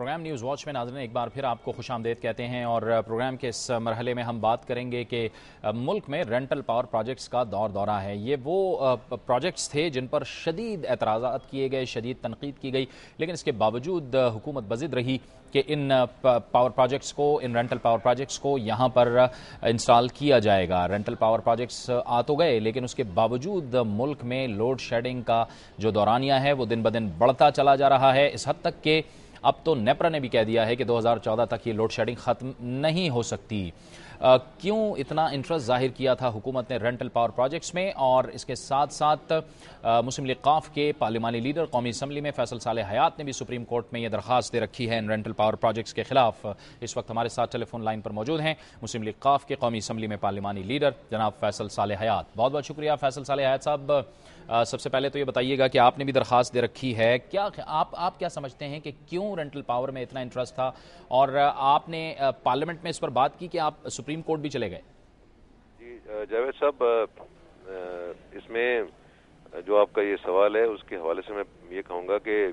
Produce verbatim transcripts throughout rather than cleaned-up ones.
Programme news watch میں ناظرین ایک بار پھر آپ کو خوش آمدید کہتے ہیں، اور پروگرام کے اس مرحلے میں ہم بات کریں گے کہ ملک میں رینٹل پاور پروجیکٹس کا دور دورہ ہے۔ یہ وہ پروجیکٹس تھے جن پر شدید اعتراضات کیے گئے، شدید تنقید کی گئی، لیکن اس کے باوجود حکومت بضد رہی کہ ان پاور پروجیکٹس کو ان رینٹل پاور پروجیکٹس کو یہاں پر انسٹال کیا جائے گا۔ رینٹل پاور پروجیکٹس آ تو گئے، لیکن اس کے باوجود ملک میں لوڈ شیڈنگ کا جو دورانیہ ہے وہ دن بدن بڑھتا چلا جا رہا ہے، اس حد تک کہ اب تو نیپرا نے بھی کہہ دیا ہے کہ دو ہزار چودہ تک یہ لوڈ شیڈنگ ختم نہیں ہو سکتی۔ آ, کیوں اتنا انٹرسٹ ظاہر کیا تھا حکومت نے رینٹل پاور پروجیکٹس میں؟ اور اس کے ساتھ ساتھ مسلم لیگ قاف کے پارلیمانی لیڈر قومی اسمبلی میں فیصل صالح حیات نے بھی سپریم کورٹ میں یہ درخواست دے رکھی ہے ان رینٹل پاور پروجیکٹس کے خلاف۔ اس وقت ہمارے ساتھ ٹیلی فون لائن پر موجود ہیں مسلم لیگ قاف کے قومی اسمبلی میں پارلیمانی لیڈر جناب فیصل صالح حیات۔ بہت بہت شکریہ فیصل صالح حیات صاحب۔ سب سے پہلے تو یہ بتائیے گا کہ آپ نے بھی درخواست دے رکھی ہے، کیا آپ آپ کیا سمجھتے ہیں کہ کیوں رینٹل پاور میں اتنا انٹرسٹ تھا، اور آپ نے پارلیمنٹ میں اس پر بات کی کہ آپ سپریم کورٹ بھی چلے گئے؟ جی جاوید صاحب، اس میں جو آپ کا یہ سوال ہے اس کے حوالے سے میں یہ کہوں گا کہ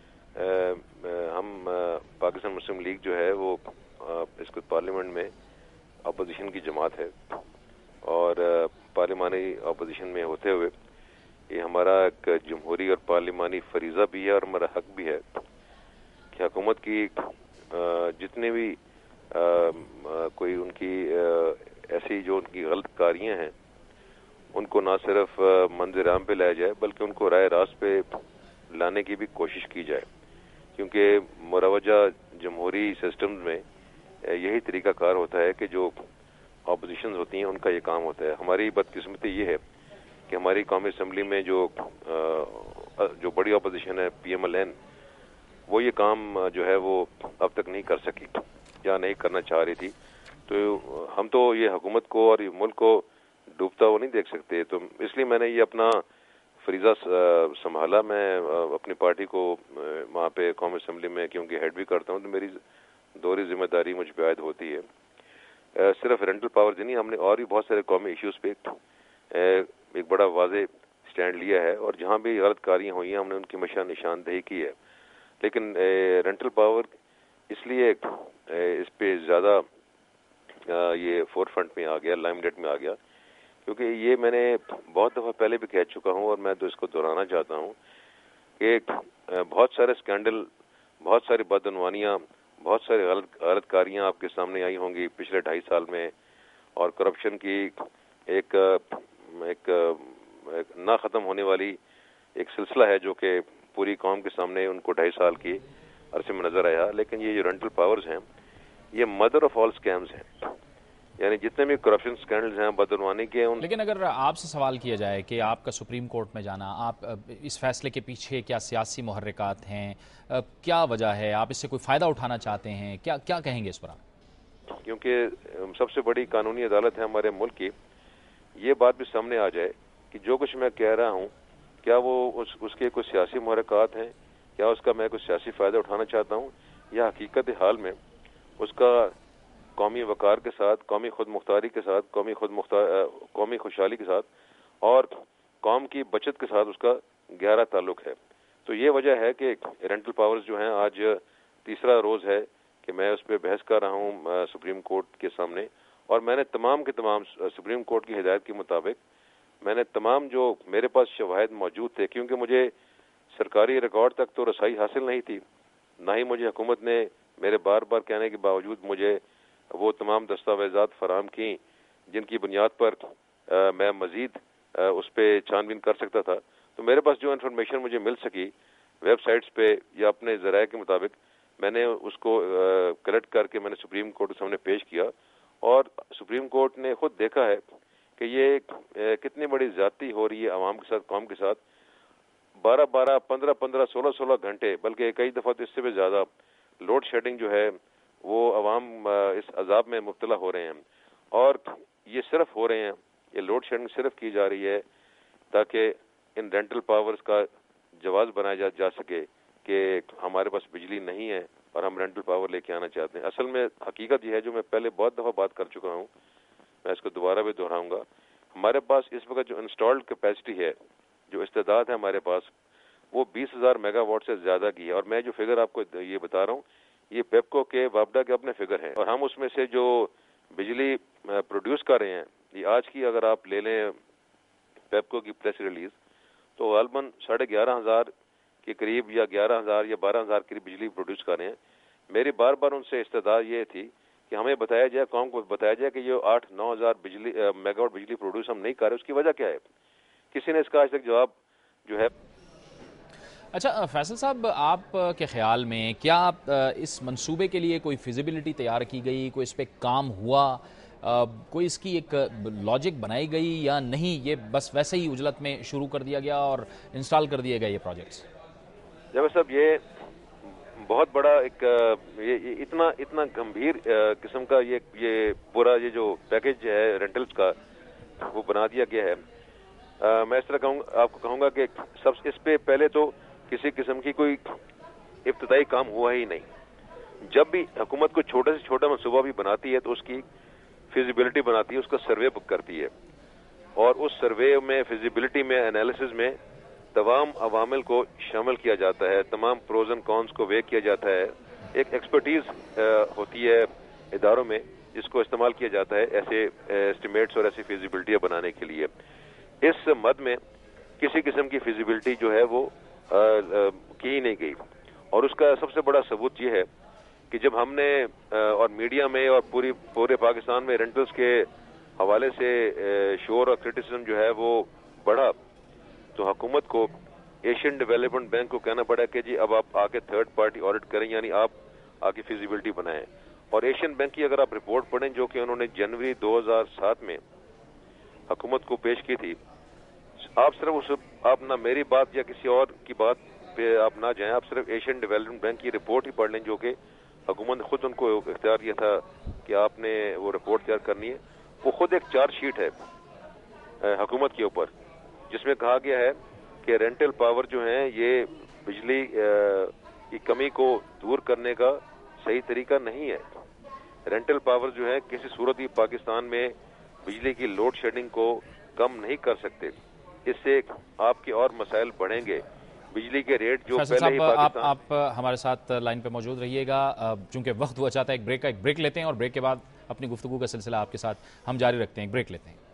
ہم پاکستان مسلم لیگ جو ہے وہ اس کو پارلیمنٹ میں اپوزیشن کی جماعت ہے، اور پارلیمانی اپوزیشن میں ہوتے ہوئے یہ ہمارا ایک جمہوری اور پارلیمانی فریضہ بھی ہے اور ہمارا حق بھی ہے کہ حکومت کی جتنے بھی کوئی ان کی ایسی جو ان کی غلط کاریاں ہیں ان کو نہ صرف منظر عام پہ لایا جائے بلکہ ان کو رائے راست پہ لانے کی بھی کوشش کی جائے، کیونکہ مروجہ جمہوری سسٹمز میں یہی طریقہ کار ہوتا ہے کہ جو اپوزیشنز ہوتی ہیں ان کا یہ کام ہوتا ہے۔ ہماری بدقسمتی یہ ہے کہ ہماری قومی اسمبلی میں جو جو بڑی اپوزیشن ہے پی ایم ایل این، وہ یہ کام جو ہے وہ اب تک نہیں کر سکی یا نہیں کرنا چاہ رہی تھی، تو ہم تو یہ حکومت کو اور یہ ملک کو ڈوبتا ہوا نہیں دیکھ سکتے، تو اس لیے میں نے یہ اپنا فریضہ سنبھالا۔ میں اپنی پارٹی کو وہاں پہ قومی اسمبلی میں کیونکہ ہیڈ بھی کرتا ہوں تو میری دوہری ذمہ داری مجھ پہ عائد ہوتی ہے۔ صرف رینٹل پاور نہیں، ہم نے اور بھی بہت سارے قومی ایشوز پہ ایک بڑا واضح سٹینڈ لیا ہے، اور جہاں بھی غلط کاریاں ہوئی ہیں ہم نے ان کی مشاہ نشاندہی کی ہے، لیکن رینٹل پاور اس لیے اس پہ زیادہ یہ فور فرنٹ میں آ گیا، لائم لائٹ میں آ گیا، کیونکہ یہ میں نے بہت دفعہ پہلے بھی کہہ چکا ہوں اور میں تو اس کو دہرانا چاہتا ہوں کہ بہت سارے اسکینڈل، بہت ساری بدعنوانیاں، بہت ساری غلط غلط کاریاں آپ کے سامنے آئی ہوں گی پچھلے ڈھائی سال میں، اور کرپشن کی ایک ایک نہ ختم ہونے والی ایک سلسلہ ہے جو کہ پوری قوم کے سامنے ان کو ڈھائی سال کی عرصے میں نظر آیا۔ لیکن یہ جو رینٹل پاورز ہیں یہ مدر آف آل اسکیمز ہیں، یعنی جتنے بھی کرپشن اسکینڈلز ہیں بدعنوانی کے ان لیکن اگر آپ سے سوال کیا جائے کہ آپ کا سپریم کورٹ میں جانا، آپ اس فیصلے کے پیچھے کیا سیاسی محرکات ہیں، کیا وجہ ہے، آپ اس سے کوئی فائدہ اٹھانا چاہتے ہیں، کیا کیا کہیں گے اس پر آپ؟ کیونکہ سب سے بڑی قانونی عدالت ہے ہمارے ملک کی، یہ بات بھی سامنے آ جائے کہ جو کچھ میں کہہ رہا ہوں کیا وہ اس اس کے کوئی سیاسی محرکات ہیں، کیا اس کا میں کوئی سیاسی فائدہ اٹھانا چاہتا ہوں، یا حقیقت حال میں اس کا قومی وقار کے ساتھ، قومی خود مختاری کے ساتھ، قومی خود مختار قومی خوشحالی کے ساتھ اور قوم کی بچت کے ساتھ اس کا گہرا تعلق ہے۔ تو یہ وجہ ہے کہ رینٹل پاورز جو ہیں آج تیسرا روز ہے کہ میں اس پہ بحث کر رہا ہوں سپریم کورٹ کے سامنے، اور میں نے تمام کے تمام سپریم کورٹ کی ہدایت کے مطابق میں نے تمام جو میرے پاس شواہد موجود تھے، کیونکہ مجھے سرکاری ریکارڈ تک تو رسائی حاصل نہیں تھی، نہ ہی مجھے حکومت نے میرے بار بار کہنے کے باوجود مجھے وہ تمام دستاویزات فراہم کی جن کی بنیاد پر میں مزید اس پہ چھان بین کر سکتا تھا۔ تو میرے پاس جو انفارمیشن مجھے مل سکی ویب سائٹس پہ یا اپنے ذرائع کے مطابق، میں نے اس کو کلیکٹ کر کے میں نے سپریم کورٹ کے سامنے پیش کیا، اور سپریم کورٹ نے خود دیکھا ہے کہ یہ کتنی بڑی زیادتی ہو رہی ہے عوام کے ساتھ، قوم کے ساتھ۔ بارہ بارہ پندرہ پندرہ سولہ سولہ گھنٹے بلکہ کئی دفعہ تو اس سے بھی زیادہ لوڈ شیڈنگ جو ہے وہ عوام اس عذاب میں مبتلا ہو رہے ہیں، اور یہ صرف ہو رہے ہیں، یہ لوڈ شیڈنگ صرف کی جا رہی ہے تاکہ ان رینٹل پاورز کا جواز بنایا جا, جا سکے کہ ہمارے پاس بجلی نہیں ہے اور ہم رینٹل پاور لے کے آنا چاہتے ہیں۔ اصل میں حقیقت یہ ہے جو میں پہلے بہت دفعہ بات کر چکا ہوں، میں اس کو دوبارہ بھی دہراؤں گا، ہمارے پاس اس وقت جو انسٹالڈ کیپیسٹی ہے، جو استعداد ہے ہمارے پاس، وہ بیس ہزار میگا واٹ سے زیادہ کی ہے، اور میں جو فگر آپ کو یہ بتا رہا ہوں یہ پیپکو کے وابڈا کے اپنے فگر ہیں، اور ہم اس میں سے جو بجلی پروڈیوس کر رہے ہیں، یہ آج کی اگر آپ لے لیں پیپکو کی پریس ریلیز، تو غالباً ساڑھے گیارہ ہزار کے قریب یا گیارہ ہزار یا بارہ ہزار کے قریب بجلی پروڈیوس کر رہے ہیں۔ میری بار بار ان سے استدعا یہ تھی کہ ہمیں بتایا جائے، قوم کو بتایا جائے کہ یہ آٹھ نو ہزار بجلی میگا واٹ بجلی پروڈیوس ہم نہیں کر رہے، اس کی وجہ کیا ہے؟ کسی نے اس کا آج تک جواب جو ہے۔ اچھا فیصل صاحب، آپ کے خیال میں کیا اس منصوبے کے لیے کوئی فیزیبلٹی تیار کی گئی، کوئی اس پہ کام ہوا، کوئی اس کی ایک لاجک بنائی گئی یا نہیں، یہ بس ویسے ہی عجلت میں شروع کر دیا گیا اور انسٹال کر دیے گئے یہ پروجیکٹس؟ جاوید صاحب، یہ بہت بڑا ایک یہ اتنا اتنا گمبھیر قسم کا یہ یہ پورا یہ جو پیکج ہے رینٹلز کا وہ بنا دیا گیا ہے۔ میں اس طرح کہوں آپ کو کہوں گا کہ سب اس پہ پہلے تو کسی قسم کی کوئی ابتدائی کام ہوا ہی نہیں۔ جب بھی حکومت کو چھوٹے سے چھوٹا منصوبہ بھی بناتی ہے تو اس کی فیزیبلٹی بناتی ہے، اس کا سروے بک کرتی ہے، اور اس سروے میں فیزیبلٹی میں انالیسز میں تمام عوامل کو شامل کیا جاتا ہے، تمام پروز اینڈ کونس کو ویگ کیا جاتا ہے۔ ایک ایکسپرٹیز ہوتی ہے اداروں میں جس کو استعمال کیا جاتا ہے ایسے ایسٹیمیٹس اور ایسی فیزیبلٹیاں بنانے کے لیے۔ اس مد میں کسی قسم کی فیزیبلٹی جو ہے وہ کی ہی نہیں گئی، اور اس کا سب سے بڑا ثبوت یہ ہے کہ جب ہم نے اور میڈیا میں اور پوری پورے پاکستان میں رینٹلز کے حوالے سے شور اور کرٹیسزم جو ہے وہ بڑھا، تو حکومت کو ایشین ڈیولپمنٹ بینک کو کہنا پڑا کہ جی اب آپ آ کے تھرڈ پارٹی آڈٹ کریں، یعنی آپ آ کے فیزیبلٹی بنائیں۔ اور ایشین بینک کی اگر آپ رپورٹ پڑھیں جو کہ انہوں نے جنوری دو ہزار سات میں حکومت کو پیش کی تھی، آپ صرف اس آپ نہ میری بات یا کسی اور کی بات پہ آپ نہ جائیں، آپ صرف ایشین ڈیولپمنٹ بینک کی رپورٹ ہی پڑھ لیں جو کہ حکومت نے خود ان کو اختیار دیا تھا کہ آپ نے وہ رپورٹ تیار کرنی ہے۔ وہ خود ایک چارج شیٹ ہے حکومت کے اوپر جس میں کہا گیا ہے کہ رینٹل پاور جو ہیں یہ بجلی کی کمی کو دور کرنے کا صحیح طریقہ نہیں ہے۔ رینٹل پاور جو ہے کسی صورت ہی پاکستان میں بجلی کی لوڈ شیڈنگ کو کم نہیں کر سکتے، اس سے آپ کے اور مسائل بڑھیں گے۔ بجلی کے ریٹ جو پہلے ہی پاکستان آپ آپ ہمارے ساتھ لائن پہ موجود رہیے گا، چونکہ وقت ہوا چاہتا ہے ایک بریک کا، ایک بریک لیتے ہیں اور بریک کے بعد اپنی گفتگو کا سلسلہ آپ کے ساتھ ہم جاری رکھتے ہیں۔ ایک بریک لیتے ہیں۔